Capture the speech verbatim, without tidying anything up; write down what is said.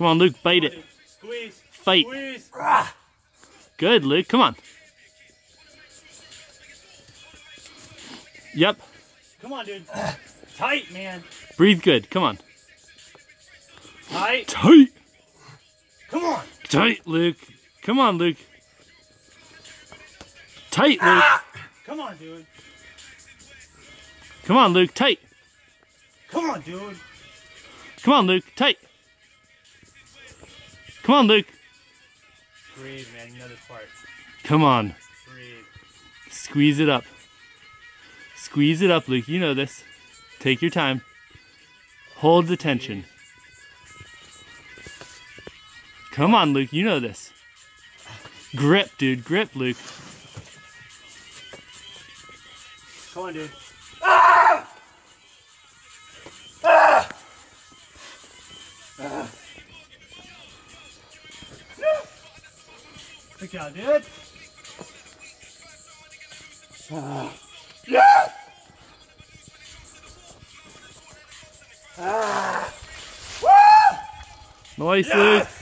Come on, Luke, bite it. Squeeze. Fight. Squeeze. Good, Luke, come on. Yep. Come on, dude. Tight, man. Breathe good, come on. Tight. Tight. Come on. Tight, Luke. Come on, Luke. Tight, Luke. Come on, dude. Come on, Luke, tight. Come on, dude. Come on, Luke, tight. Come on, Luke. Breathe, man. You know this part. Come on. Breathe. Squeeze it up. Squeeze it up, Luke. You know this. Take your time. Hold the tension. Come on, Luke. You know this. Grip, dude. Grip, Luke. Come on, dude. Good job, dude. Ah. Yes! Ah. Woo! Nice, Yes! Luke.